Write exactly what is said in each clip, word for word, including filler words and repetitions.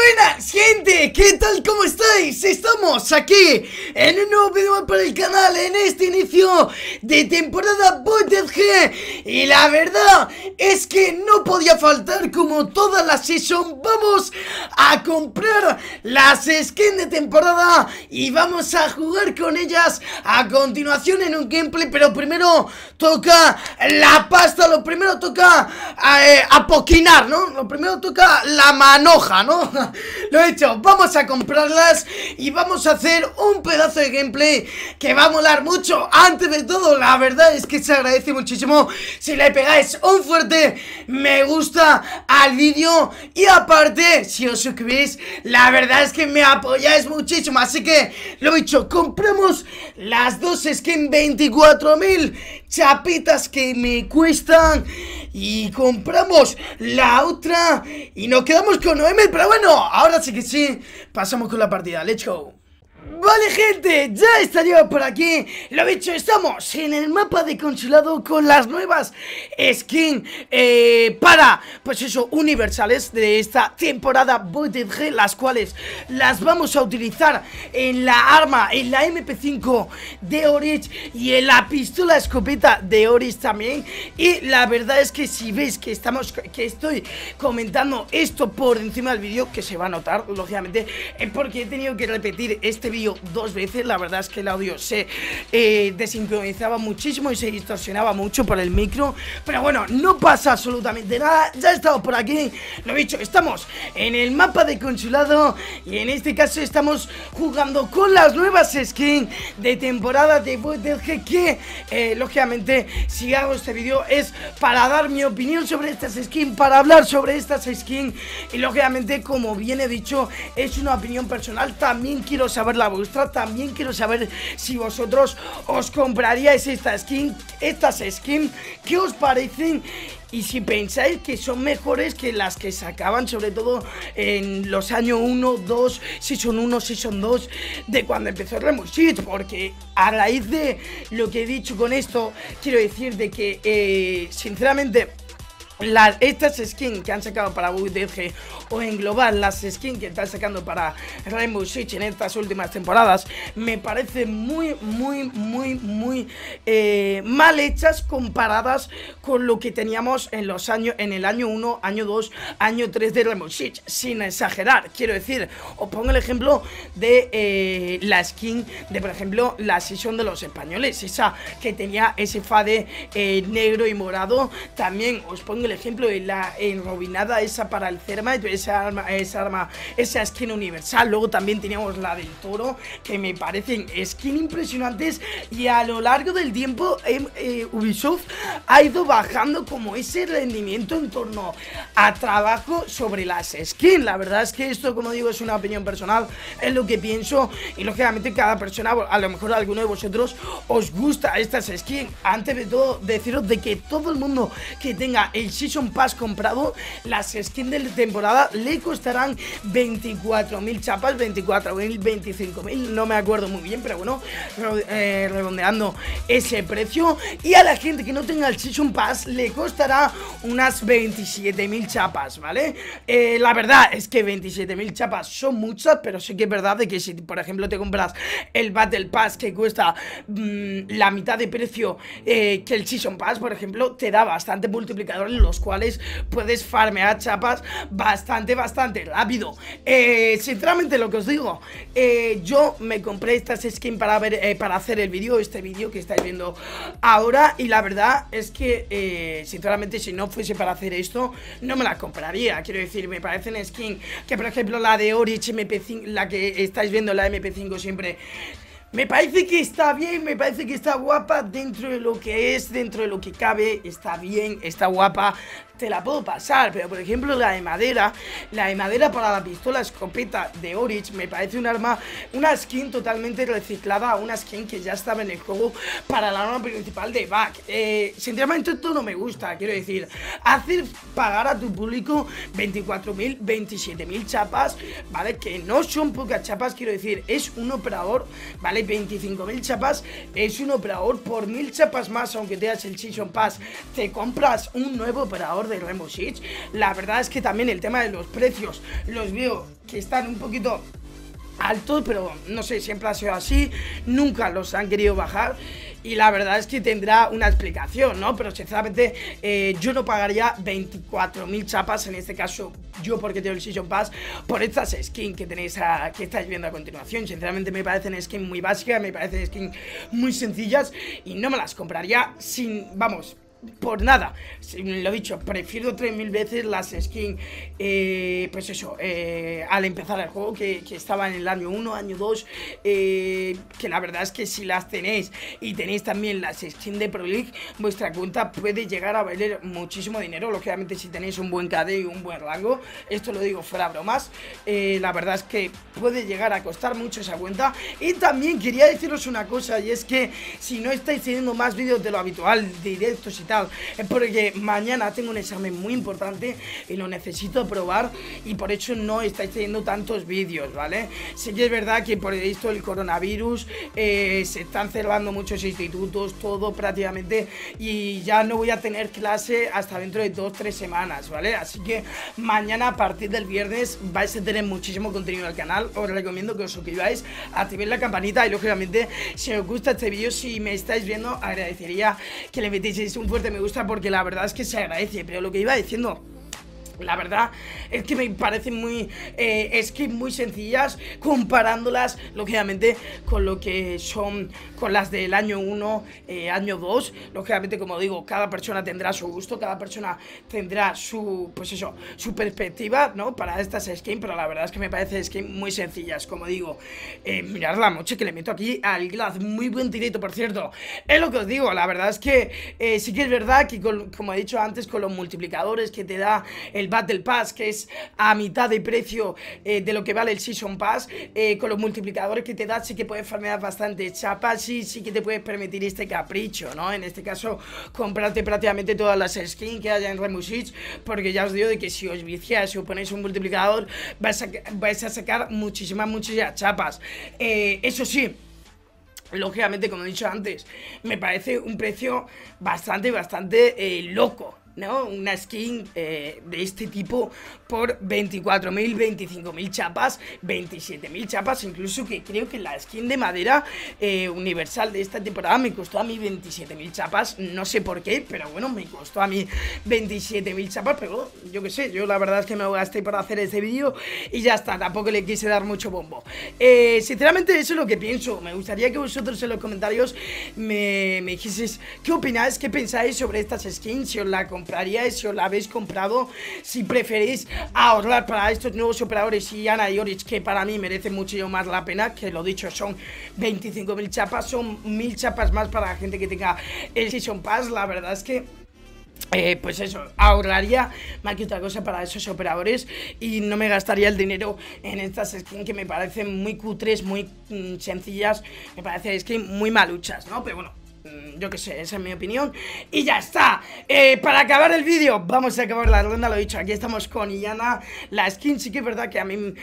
Buenas gente, ¿qué tal? ¿Cómo estáis? Estamos aquí en un nuevo video para el canal en este inicio de temporada Butterhead. Y la verdad es que no podía faltar, como toda la season, vamos a comprar las skins de temporada y vamos a jugar con ellas a continuación en un gameplay. Pero primero toca la pasta, lo primero toca eh, apoquinar, ¿no? Lo primero toca la manoja, ¿no? Lo he hecho, vamos a comprarlas y vamos a hacer un pedazo de gameplay que va a molar mucho. Antes de todo, la verdad es que se agradece muchísimo si le pegáis un fuerte me gusta al vídeo. Y aparte, si os suscribís, la verdad es que me apoyáis muchísimo. Así que, lo he dicho, compramos las dos skins, veinticuatro mil chapitas que me cuestan, y compramos la otra y nos quedamos con Noemel. Pero bueno, ahora sí que sí, pasamos con la partida, let's go. Vale gente, ya estaría por aquí. Lo dicho, estamos en el mapa de consulado con las nuevas skins eh, para, pues eso, universales de esta temporada Butterhead, las cuales las vamos a utilizar en la arma, en la eme pe cinco de Oryx y en la pistola escopeta de Oryx también. Y la verdad es que si veis que estamos, que estoy comentando esto por encima del vídeo, que se va a notar, lógicamente, es porque he tenido que repetir este vídeo dos veces. La verdad es que el audio se eh, desincronizaba muchísimo y se distorsionaba mucho por el micro, pero bueno, no pasa absolutamente nada. Ya he estado por aquí, lo he dicho, estamos en el mapa de consulado y en este caso estamos jugando con las nuevas skins de temporada de Butterhead, que eh, lógicamente, si hago este vídeo es para dar mi opinión sobre estas skins, para hablar sobre estas skins, y lógicamente, como bien he dicho, es una opinión personal. También quiero saber la vuestra, también quiero saber si vosotros os compraríais esta skin, estas skins, ¿qué os parecen? Y si pensáis que son mejores que las que sacaban, sobre todo en los años uno, dos, Season uno, Season dos, de cuando empezó Rainbow Six. Porque a raíz de lo que he dicho con esto, quiero decir de que, eh, sinceramente, Las, estas skins que han sacado para Butterhead, o en global las skins que están sacando para Rainbow Six en estas últimas temporadas, me parecen muy, muy, muy, muy eh, mal hechas comparadas con lo que teníamos en los años, en el año uno, año dos, año tres de Rainbow Six. Sin exagerar, quiero decir, os pongo el ejemplo de eh, la skin de, por ejemplo, la season de los españoles, esa que tenía ese fade eh, negro y morado. También os pongo el ejemplo de la enrobinada esa para el Thermite, esa arma, esa arma, esa skin universal. Luego también teníamos la del Toro, que me parecen skin impresionantes, y a lo largo del tiempo eh, eh, Ubisoft ha ido bajando como ese rendimiento en torno a trabajo sobre las skins. La verdad es que esto, como digo, es una opinión personal, es lo que pienso, y lógicamente cada persona, a lo mejor a alguno de vosotros os gusta estas skins. Antes de todo, deciros de que todo el mundo que tenga el Season Pass comprado, las skins de temporada le costarán veinticuatro mil chapas, veinticuatro mil, veinticinco mil, no me acuerdo muy bien, pero bueno, eh, redondeando ese precio. Y a la gente que no tenga el Season Pass le costará unas veintisiete mil chapas, ¿vale? Eh, la verdad es que veintisiete mil chapas son muchas, pero sí que es verdad de que si, por ejemplo, te compras el Battle Pass, que cuesta mmm, la mitad de precio eh, que el Season Pass, por ejemplo, te da bastante multiplicador, los cuales puedes farmear chapas bastante, bastante rápido. eh, Sinceramente, lo que os digo, eh, yo me compré estas skins para ver, eh, para hacer el vídeo, este vídeo que estáis viendo ahora, y la verdad es que, eh, sinceramente, si no fuese para hacer esto, no me las compraría. Quiero decir, me parecen skins que, por ejemplo, la de Oryx eme pe cinco, la que estáis viendo, la eme pe cinco siempre, me parece que está bien, me parece que está guapa dentro de lo que es, dentro de lo que cabe, está bien, está guapa, te la puedo pasar. Pero por ejemplo la de madera, la de madera para la pistola escopeta de Oryx, me parece un arma, una skin totalmente reciclada, una skin que ya estaba en el juego para la arma principal de Back. eh, Sinceramente esto no me gusta, quiero decir, hacer pagar a tu público veinticuatro mil, veintisiete mil chapas, ¿vale? Que no son pocas chapas, quiero decir, es un operador, ¿vale? veinticinco mil chapas es un operador. Por mil chapas más, aunque te das el Season Pass, te compras un nuevo operador multiplicador de Rainbow Six. La verdad es que también el tema de los precios los veo que están un poquito altos, pero no sé, siempre ha sido así, nunca los han querido bajar. Y la verdad es que tendrá una explicación, ¿no? Pero sinceramente eh, yo no pagaría veinticuatro mil chapas, en este caso yo porque tengo el Season Pass, por estas skins que tenéis a, que estáis viendo a continuación. Sinceramente me parecen skins muy básicas, me parecen skins muy sencillas y no me las compraría sin, vamos, por nada. Lo dicho, prefiero tres mil veces las skins, eh, pues eso, eh, al empezar el juego, que, que estaba en el año uno, año dos, eh, que la verdad es que si las tenéis y tenéis también las skins de Pro League, vuestra cuenta puede llegar a valer muchísimo dinero. Lógicamente si tenéis un buen K D y un buen rango, esto lo digo fuera bromas, eh, la verdad es que puede llegar a costar mucho esa cuenta. Y también quería deciros una cosa, y es que si no estáis teniendo más vídeos de lo habitual, directos y tal, es porque mañana tengo un examen muy importante y lo necesito aprobar, y por eso no estáis teniendo tantos vídeos, ¿vale? Sí que es verdad que por esto el coronavirus eh, se están cerrando muchos institutos, todo prácticamente, y ya no voy a tener clase hasta dentro de dos tres semanas, ¿vale? Así que mañana a partir del viernes vais a tener muchísimo contenido en el canal. Os recomiendo que os suscribáis, activéis la campanita y lógicamente si os gusta este vídeo, si me estáis viendo, agradecería que le metieseis un fuerte me gusta, porque la verdad es que se agradece. Pero lo que iba diciendo, la verdad es que me parecen muy eh, skins muy sencillas, comparándolas lógicamente con lo que son con las del año uno, eh, año dos. Lógicamente, como digo, cada persona tendrá su gusto, cada persona tendrá su, pues eso, su perspectiva, ¿no? Para estas skins, pero la verdad es que me parece skins muy sencillas. Como digo, eh, mirad la moche que le meto aquí al Glaz, muy buen tirito, por cierto. Es lo que os digo, la verdad es que eh, sí que es verdad que con, como he dicho antes, con los multiplicadores que te da el Battle Pass, que es a mitad de precio eh, de lo que vale el Season Pass, eh, con los multiplicadores que te da, sí que puedes farmear bastante chapas, y sí que te puedes permitir este capricho, ¿no? En este caso, comprarte prácticamente todas las skins que haya en Rainbow Six, porque ya os digo de que si os viciáis, si os ponéis un multiplicador, vais a, vais a sacar muchísimas, muchísimas chapas. Eh, eso sí, lógicamente, como he dicho antes, me parece un precio bastante, bastante eh, loco, ¿no? Una skin eh, de este tipo por veinticuatro mil, veinticinco mil chapas, veintisiete mil chapas, incluso, que creo que la skin de madera eh, universal de esta temporada me costó a mí veintisiete mil chapas, no sé por qué, pero bueno, me costó a mí veintisiete mil chapas, pero yo qué sé, yo la verdad es que me gasté para hacer este vídeo y ya está, tampoco le quise dar mucho bombo. Eh, sinceramente eso es lo que pienso. Me gustaría que vosotros en los comentarios me, me dijeseis qué opináis, qué pensáis sobre estas skins, si os la compraríais, si os la habéis comprado, si preferís ahorrar para estos nuevos operadores y Ana y Oryx, que para mí merecen mucho más la pena, que lo dicho, son veinticinco mil chapas, son mil chapas más para la gente que tenga el Season Pass. La verdad es que Eh, pues eso, ahorraría más que otra cosa para esos operadores y no me gastaría el dinero en estas skins que me parecen muy cutres, muy mm, sencillas, me parecen skins muy maluchas, ¿no? Pero bueno, yo qué sé, esa es mi opinión. Y ya está. eh, Para acabar el vídeo, vamos a acabar la ronda, lo dicho, aquí estamos con Iana. La skin sí que es verdad que a mí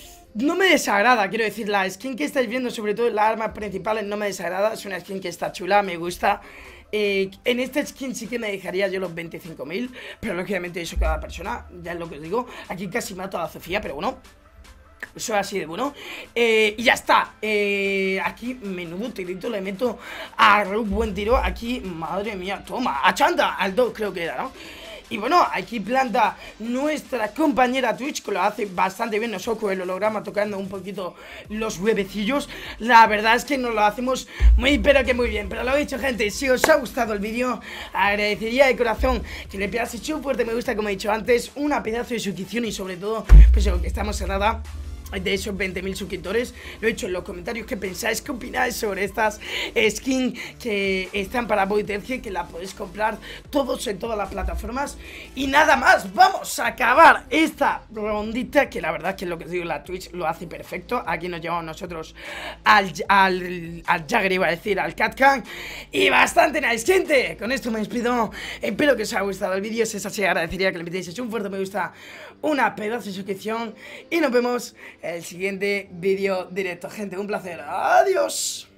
no me desagrada, quiero decir, la skin que estáis viendo, sobre todo las armas principales, no me desagrada. Es una skin que está chula, me gusta. Eh, en esta skin sí que me dejaría yo los veinticinco mil, pero lógicamente eso cada persona, ya es lo que os digo. Aquí casi mato a la Sofía, pero bueno, eso es así de bueno. eh, Y ya está. eh, Aquí, menudo tirito le meto a Rook, buen tiro. Aquí, madre mía, toma, a Chanta, al dos creo que era, ¿no? Y bueno, aquí planta nuestra compañera Twitch, que lo hace bastante bien. Nos ojo el holograma tocando un poquito los huevecillos. La verdad es que nos lo hacemos muy, pero que muy bien. Pero lo he dicho, gente, si os ha gustado el vídeo, agradecería de corazón que le pegaseis un fuerte me gusta, como he dicho antes, una pedazo de suscripción y sobre todo, pues lo que estamos en nada de esos veinte mil suscriptores. Lo he hecho en los comentarios, qué pensáis, qué opináis sobre estas skins que están para Void Edge, que la podéis comprar todos en todas las plataformas. Y nada más, vamos a acabar esta rondita, que la verdad que lo que digo, la Twitch lo hace perfecto. Aquí nos llevamos nosotros al, al, al Jagger, iba a decir, al Catcan. Y bastante nice, gente. Con esto me despido. Espero que os haya gustado el vídeo. Si es así, agradecería que le metieseis un fuerte me gusta, una pedazo de suscripción, y nos vemos en el siguiente vídeo directo, gente. Un placer. Adiós.